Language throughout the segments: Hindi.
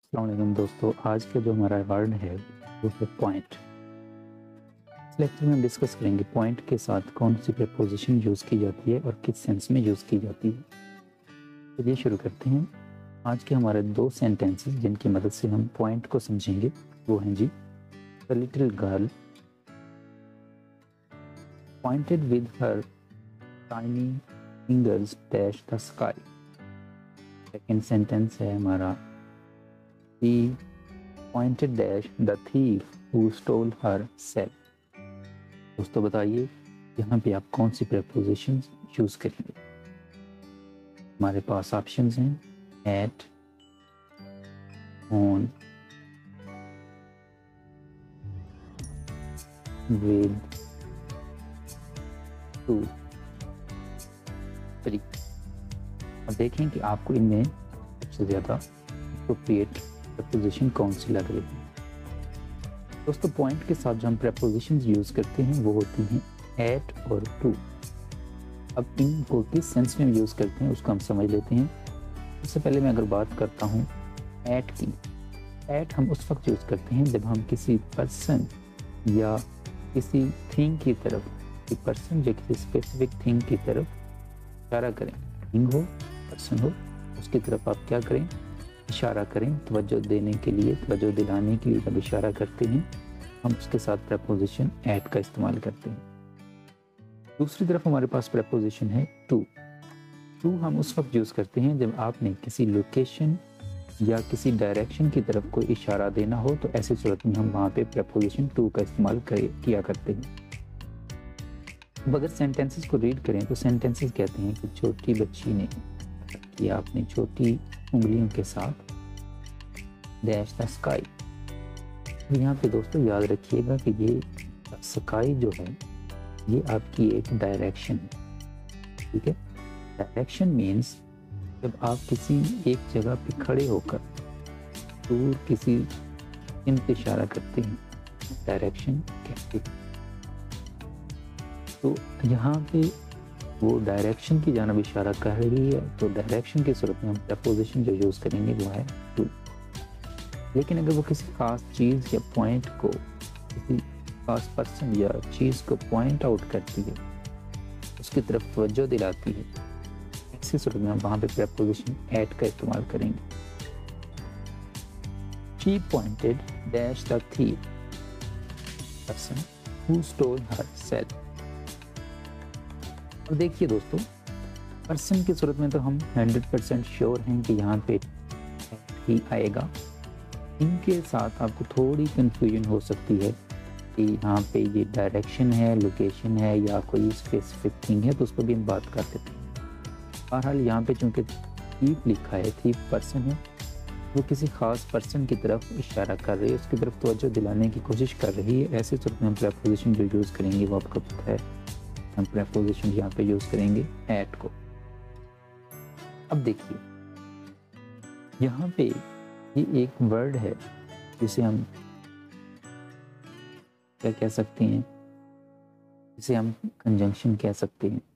अस्सलाम वालेकुम दोस्तों, आज का जो हमारा वर्ड है वो है पॉइंट। इस लेक्चर में हम डिस्कस करेंगे पॉइंट के साथ कौन सी प्रीपोजिशन यूज़ की जाती है और किस सेंस में यूज़ की जाती है। चलिए शुरू करते हैं। आज के हमारे दो सेंटेंसेस जिनकी मदद से हम पॉइंट को समझेंगे वो हैं जी, the little girl pointed with her tiny fingers dash the sky. Second sentence है हमारा, he pointed dash the thief who stole her cell। दोस्तों बताइए यहाँ पे आप कौन सी prepositions यूज करेंगे। हमारे पास ऑप्शंस हैं at, on, with, to, three। अब देखें कि आपको इनमें सबसे ज़्यादा appropriate preposition कौन सी लग रही है। दोस्तों पॉइंट के साथ जो हम prepositions यूज करते हैं वो होती हैं at और to। अब इनको किस सेंस में यूज करते हैं उसको हम समझ लेते हैं। सबसे पहले मैं अगर बात करता हूँ at की, at हम उस वक्त यूज करते हैं जब हम किसी पर्सन या किसी थिंग की तरफ, एक पर्सन या किसी स्पेसिफिक थिंग की तरफ इशारा करें, थिंग हो पर्सन हो, उसकी तरफ आप क्या करें, इशारा करें। तवज्जो देने के लिए, तवज्जो दिलाने के लिए जब इशारा करते हैं हम उसके साथ प्रेपोजिशन एट का इस्तेमाल करते हैं। दूसरी तरफ हमारे पास प्रेपोजिशन है टू। टू हम उस वक्त यूज़ करते हैं जब आपने किसी लोकेशन या किसी डायरेक्शन की तरफ कोई इशारा देना हो, तो ऐसी सूरत में हम वहाँ पे प्रेपोजिशन टू का इस्तेमाल किया करते हैं। अब अगर सेंटेंसेस को रीड करें तो सेंटेंसेस कहते हैं कि छोटी बच्ची ने किया अपनी छोटी उंगलियों के साथ डैश द स्काई। यहाँ पे दोस्तों याद रखिएगा कि ये स्काई जो है ये आपकी एक डायरेक्शन है, ठीक है। डायरेक्शन मीन्स जब आप किसी एक जगह पे खड़े होकर दूर किसी इन पे इशारा करते हैं, डायरेक्शन कहते हैं। तो यहाँ पे वो डायरेक्शन की जानब इशारा कर रही है, तो डायरेक्शन की सूरत में हम प्रेपोजिशन जो यूज़ करेंगे वो है टू। लेकिन अगर वो किसी खास चीज़ या पॉइंट को, किसी खास पर्सन या चीज़ को पॉइंट आउट करती है, उसकी तरफ तवज्जो दिलाती है, ऐसी सूरत में हम वहाँ पे प्रेपोजिशन एट का इस्तेमाल करेंगे। She pointed dash the thief person who stole her cell। और देखिए दोस्तों, पर्सन की सूरत में तो हम 100% श्योर हैं कि यहाँ पे ही आएगा। इनके साथ आपको थोड़ी कंफ्यूजन हो सकती है कि यहाँ पे ये डायरेक्शन है, लोकेशन है या कोई स्पेसिफिक थिंग है, तो उस पर भी हम बात कर देते हैं। बहरहाल यहाँ पे चूँकि थीप लिखा है, थीप पर्सन है, वो किसी खास पर्सन की तरफ इशारा कर रही है, उसकी तरफ तवज्जो दिलाने की कोशिश कर रही है। ऐसे सूरत में हम प्रेपोजिशन जो यूज़ करेंगे वो आपको पता है, हम प्रेपोजिशन यहाँ पे यूज़ करेंगे एट को। अब देखिए यहाँ पे ये एक वर्ड है जिसे हम क्या कह सकते हैं, जिसे हम कंजंक्शन कह सकते हैं,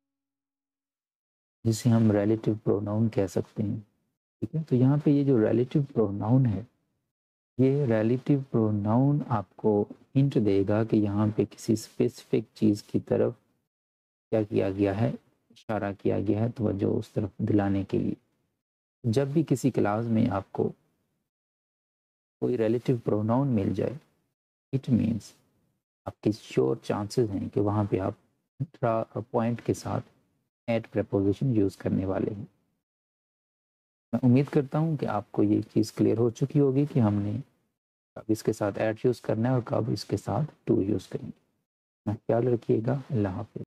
जिसे हम रिलेटिव प्रोनाउन कह सकते हैं, ठीक है। तो यहाँ पे ये जो रिलेटिव प्रोनाउन है, ये रिलेटिव प्रोनाउन आपको हिंट देगा कि यहाँ पे किसी स्पेसिफिक चीज़ की तरफ क्या किया गया है, इशारा किया गया है, तो जो उस तरफ दिलाने के लिए। जब भी किसी क्लास में आपको कोई रिलेटिव प्रोनाउन मिल जाए, इट मीन्स आपके श्योर चांसेस हैं कि वहाँ पे आप पॉइंट के साथ एट प्रेपोजिशन यूज़ करने वाले हैं। मैं उम्मीद करता हूँ कि आपको ये चीज़ क्लियर हो चुकी होगी कि हमने कब इसके साथ एट यूज़ करना है और कब इसके साथ टू यूज़ करेंगे। ख्याल रखिएगा। अल्लाह हाफ़िज़।